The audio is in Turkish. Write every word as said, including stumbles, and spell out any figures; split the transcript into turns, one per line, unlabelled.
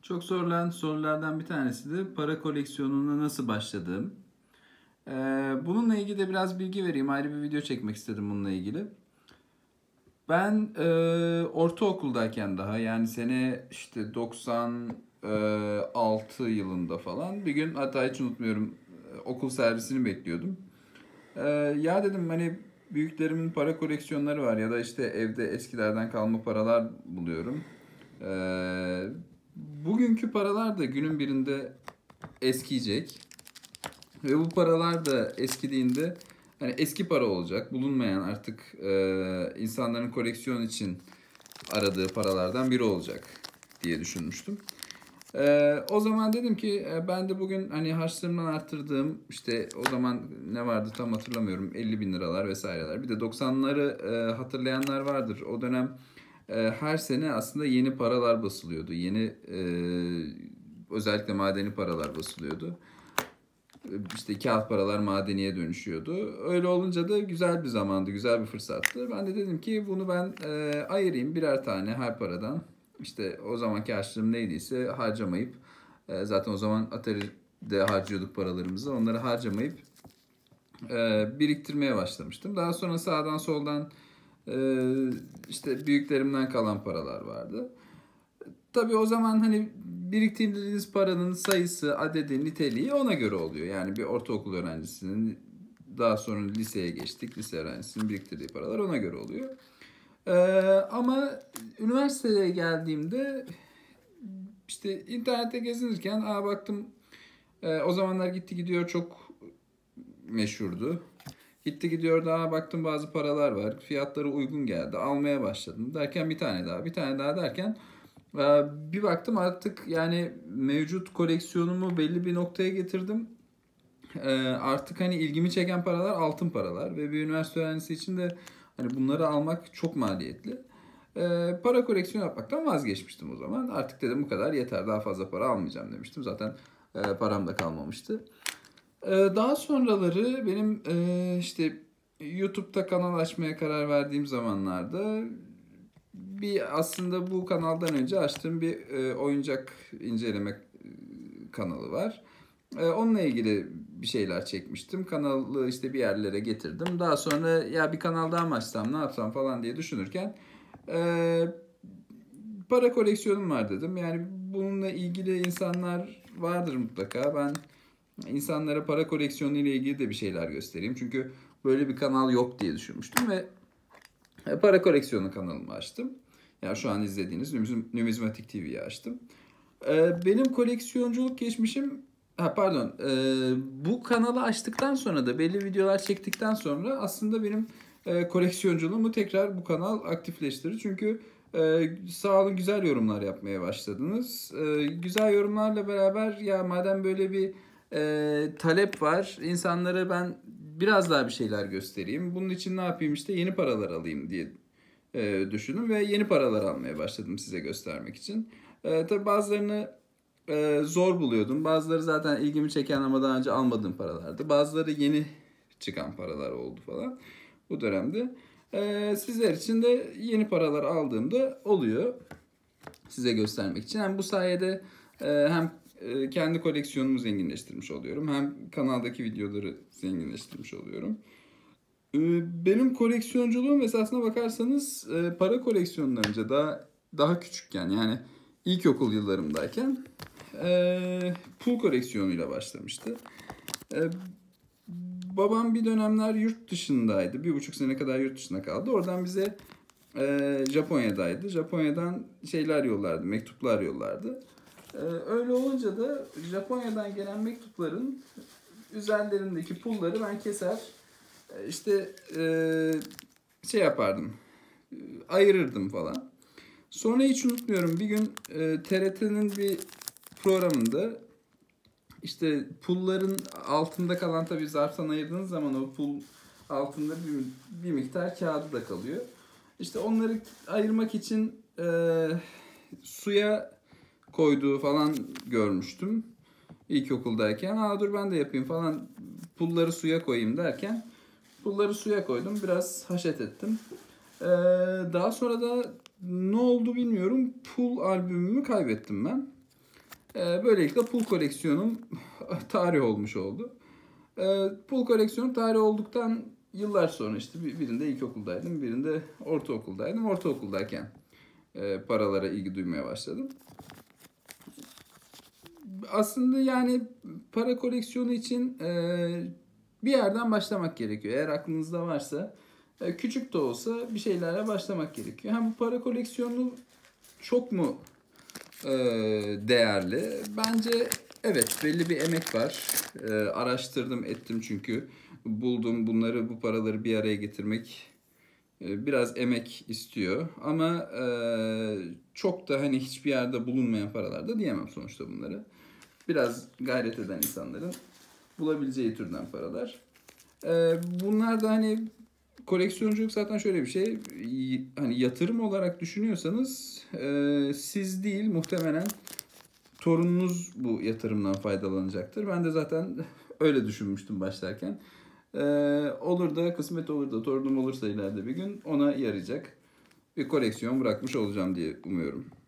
Çok sorulan sorulardan bir tanesi de para koleksiyonuna nasıl başladığım. Ee, bununla ilgili de biraz bilgi vereyim. Ayrı bir video çekmek istedim bununla ilgili. Ben e, ortaokuldayken daha yani sene işte doksan altı yılında falan bir gün, hatta hiç unutmuyorum, e, okul servisini bekliyordum. Ee, ya dedim hani büyüklerimin para koleksiyonları var ya da işte evde eskilerden kalma paralar buluyorum. Ee, bugünkü paralar da günün birinde eskiyecek. Ve bu paralar da eskidiğinde hani eski para olacak. Bulunmayan artık e, insanların koleksiyon için aradığı paralardan biri olacak diye düşünmüştüm. E, o zaman dedim ki e, ben de bugün hani harçlığımdan arttırdığım, işte o zaman ne vardı tam hatırlamıyorum, elli bin liralar vesaireler. Bir de doksanları e, hatırlayanlar vardır. O dönem e, her sene aslında yeni paralar basılıyordu. Yeni e, özellikle madeni paralar basılıyordu. İşte kağıt paralar madeniye dönüşüyordu. Öyle olunca da güzel bir zamandı, güzel bir fırsattı. Ben de dedim ki bunu ben e, ayırayım birer tane her paradan. İşte o zamanki harçlığım neydiyse harcamayıp, e, zaten o zaman Atari'de harcıyorduk paralarımızı. Onları harcamayıp e, biriktirmeye başlamıştım. Daha sonra sağdan soldan e, işte büyüklerimden kalan paralar vardı. Tabii o zaman hani biriktirdiğiniz paranın sayısı, adedi, niteliği ona göre oluyor. Yani bir ortaokul öğrencisinin, daha sonra liseye geçtik, lise öğrencisinin biriktirdiği paralar ona göre oluyor. Ee, ama üniversiteye geldiğimde işte internette gezinirken aa baktım, e, o zamanlar Gitti Gidiyor çok meşhurdu. Gitti Gidiyor, daha baktım bazı paralar var. Fiyatları uygun geldi. Almaya başladım. Derken bir tane daha, bir tane daha derken ee, bir baktım artık yani mevcut koleksiyonumu belli bir noktaya getirdim. Ee, artık hani ilgimi çeken paralar altın paralar ve bir üniversite öğrencisi için de hani bunları almak çok maliyetli. Ee, para koleksiyonu yapmaktan vazgeçmiştim o zaman. Artık dedim bu kadar yeter, daha fazla para almayacağım demiştim. Zaten e, param da kalmamıştı. Ee, daha sonraları benim e, işte YouTube'da kanal açmaya karar verdiğim zamanlarda bir aslında bu kanaldan önce açtığım bir e, oyuncak inceleme e, kanalı var. E, onunla ilgili bir şeyler çekmiştim. Kanalı işte bir yerlere getirdim. Daha sonra ya bir kanal daha mı açsam, ne yapsam falan diye düşünürken e, para koleksiyonum var dedim. Yani bununla ilgili insanlar vardır mutlaka. Ben insanlara para koleksiyonu ile ilgili de bir şeyler göstereyim. Çünkü böyle bir kanal yok diye düşünmüştüm ve para koleksiyonu kanalımı açtım. Yani şu an izlediğiniz Numizmatik T V'yi açtım. Ee, benim koleksiyonculuk geçmişim, ha pardon, ee, bu kanalı açtıktan sonra da belli videolar çektikten sonra aslında benim e, koleksiyonculuğumu tekrar bu kanal aktifleştirdi. Çünkü e, sağ olun, güzel yorumlar yapmaya başladınız. E, güzel yorumlarla beraber ya madem böyle bir e, talep var, insanlara ben biraz daha bir şeyler göstereyim. Bunun için ne yapayım, işte yeni paralar alayım diye e, düşündüm ve yeni paralar almaya başladım size göstermek için. E, tabii bazılarını e, zor buluyordum. Bazıları zaten ilgimi çeken ama daha önce almadığım paralardı. Bazıları yeni çıkan paralar oldu falan bu dönemde. E, sizler için de yeni paralar aldığımda oluyor size göstermek için. Hem bu sayede e, hem e, kendi koleksiyonumu zenginleştirmiş oluyorum, hem kanaldaki videoları zenginleştirmiş oluyorum. Benim koleksiyonculuğum esasına bakarsanız para koleksiyonlarınca daha daha küçükken, yani ilkokul yıllarımdayken pul koleksiyonuyla başlamıştı. Babam bir dönemler yurt dışındaydı. Bir buçuk sene kadar yurt dışında kaldı. Oradan bize Japonya'daydı. Japonya'dan şeyler yollardı, mektuplar yollardı. Öyle olunca da Japonya'dan gelen mektupların üzerlerindeki pulları ben keser, İşte e, şey yapardım, ayırırdım falan. Sonra hiç unutmuyorum, bir gün e, T R T'nin bir programında işte pulların altında kalan, tabii zarftan ayırdığınız zaman o pul altında bir, bir miktar kağıdı da kalıyor. İşte onları ayırmak için e, suya koyduğu falan görmüştüm ilkokuldayken. Aa dur ben de yapayım falan, pulları suya koyayım derken pulları suya koydum. Biraz haşet ettim. Ee, daha sonra da ne oldu bilmiyorum, pul albümümü kaybettim ben. E, böylelikle pul koleksiyonum tarih olmuş oldu. E, pul koleksiyonum tarih olduktan yıllar sonra işte birinde ilkokuldaydım, birinde ortaokuldaydım. Ortaokuldayken e, paralara ilgi duymaya başladım. Aslında yani para koleksiyonu için e, bir yerden başlamak gerekiyor. Eğer aklınızda varsa e, küçük de olsa bir şeylerle başlamak gerekiyor. Ha, bu para koleksiyonu çok mu e, değerli? Bence evet, belli bir emek var. E, araştırdım ettim çünkü buldum bunları, bu paraları bir araya getirmek e, biraz emek istiyor. Ama e, çok da hani hiçbir yerde bulunmayan paralar da diyemem sonuçta bunları. Biraz gayret eden insanların bulabileceği türden paralar. Ee, bunlar da hani koleksiyonculuk zaten şöyle bir şey. Hani yatırım olarak düşünüyorsanız e, siz değil muhtemelen torununuz bu yatırımdan faydalanacaktır. Ben de zaten öyle düşünmüştüm başlarken. Ee, olur da kısmet olur da torunum olursa ileride bir gün ona yarayacak bir koleksiyon bırakmış olacağım diye umuyorum.